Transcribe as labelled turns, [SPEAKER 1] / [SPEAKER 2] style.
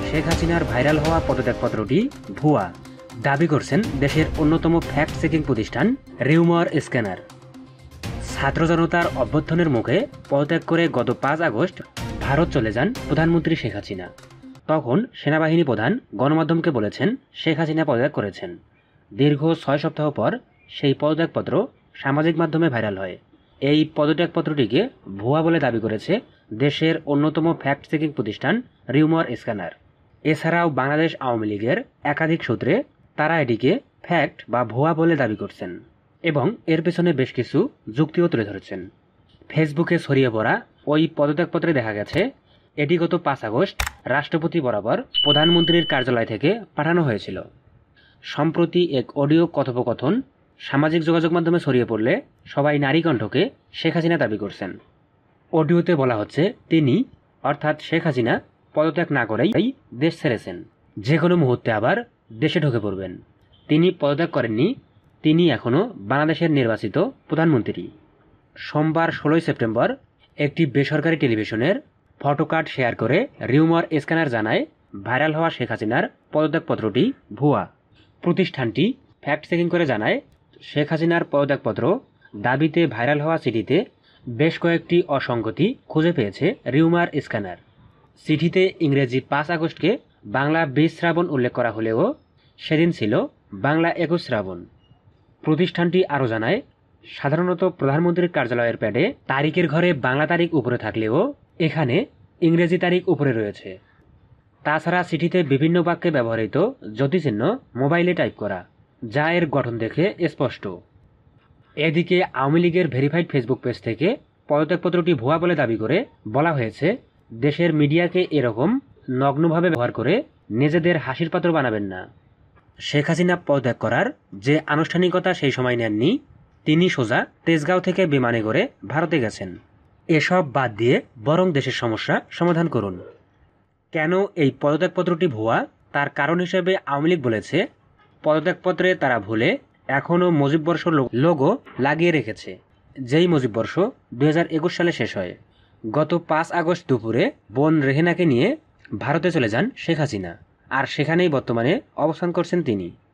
[SPEAKER 1] শেখ হাসিনার ভাইরাল হওয়া পদত্যাগপত্রটি ভুয়া দাবি করছেন দেশের অন্যতম ফ্যাক্ট চেকিং প্রতিষ্ঠান রিউমার স্ক্যানার। ছাত্র জনতার অভ্যুত্থানের মুখে পদত্যাগ করে গত 5 আগস্ট ভারত চলে যান প্রধানমন্ত্রী শেখ হাসিনা। তখন সেনাবাহিনী প্রধান গণমাধ্যমকে বলেছেন শেখ হাসিনা পদত্যাগ করেছেন। দীর্ঘ 6 সপ্তাহ পর সেই পদত্যাগপত্র সামাজিক মাধ্যমে ভাইরাল হয়। এই পদত্যাগপত্রটিকে ভুয়া বলে দাবি করেছে দেশের অন্যতম ফ্যাক্ট চেকিং প্রতিষ্ঠান রিউমার স্ক্যানার। এছাড়াও বাংলাদেশ আওয়ামী লীগের একাধিক সূত্রে তারা এটিকে ফ্যাক্ট বা ভুয়া বলে দাবি করছেন এবং এর পেছনে বেশ কিছু যুক্তিও তুলে ধরেছেন। ফেসবুকে ছড়িয়ে পড়া ওই পদত্যাগপত্রে দেখা গেছে এটি গত 5 আগস্ট রাষ্ট্রপতি বরাবর প্রধানমন্ত্রীর কার্যালয় থেকে পাঠানো হয়েছিল। সম্প্রতি এক অডিও কথোপকথন সামাজিক যোগাযোগ মাধ্যমে ছড়িয়ে পড়লে সবাই নারী কণ্ঠকে শেখ হাসিনা দাবি করছেন। অডিওতে বলা হচ্ছে তিনি অর্থাৎ শেখ হাসিনা পদত্যাগ না করেই দেশ ছেড়েছেন, যে কোনো মুহূর্তে আবার দেশে ঢুকে পড়বেন। তিনি পদত্যাগ করেননি, তিনি এখনও বাংলাদেশের নির্বাচিত প্রধানমন্ত্রী। সোমবার 16 সেপ্টেম্বর একটি বেসরকারি টেলিভিশনের ফটোকার্ড শেয়ার করে রিউমার স্ক্যানার জানায় ভাইরাল হওয়া শেখ হাসিনার পদত্যাগপত্রটি ভুয়া। প্রতিষ্ঠানটি ফ্যাক্ট চেকিং করে জানায় শেখ হাসিনার পদত্যাগপত্র দাবিতে ভাইরাল হওয়া চিঠিতে বেশ কয়েকটি অসঙ্গতি খুঁজে পেয়েছে রিউমার স্ক্যানার। চিঠিতে ইংরেজি 5 আগস্টকে বাংলা 20 শ্রাবণ উল্লেখ করা হলেও সেদিন ছিল বাংলা 21 শ্রাবণ। প্রতিষ্ঠানটি আরও জানায় সাধারণত প্রধানমন্ত্রীর কার্যালয়ের প্যাডে তারিখের ঘরে বাংলা তারিখ উপরে থাকলেও এখানে ইংরেজি তারিখ উপরে রয়েছে। তাছাড়া চিঠিতে বিভিন্ন বাক্যে ব্যবহৃত যতিচিহ্ন মোবাইলে টাইপ করা, যা এর গঠন দেখে স্পষ্ট। এদিকে আওয়ামী লীগের ভেরিফাইড ফেসবুক পেজ থেকে পদত্যাগপত্রটি ভুয়া বলে দাবি করে বলা হয়েছে দেশের মিডিয়াকে এরকম নগ্নভাবে ব্যবহার করে নিজেদের হাসির পাত্র বানাবেন না। শেখ হাসিনা পদত্যাগ করার যে আনুষ্ঠানিকতা সেই সময় নেননি, তিনি সোজা তেজগাঁও থেকে বিমানে করে ভারতে গেছেন। এসব বাদ দিয়ে বরং দেশের সমস্যা সমাধান করুন। কেন এই পদত্যাগপত্রটি ভুয়া তার কারণ হিসেবে আওয়ামী লীগ বলেছে পদত্যাগপত্রে তারা ভুলে এখনও মুজিববর্ষ লোগো লাগিয়ে রেখেছে, যেই মুজিববর্ষ 2021 সালে শেষ হয়। গত 5 আগস্ট দুপুরে বোন রেহেনাকে নিয়ে ভারতে চলে যান শেখ হাসিনা, আর সেখানেই বর্তমানে অবস্থান করছেন তিনি।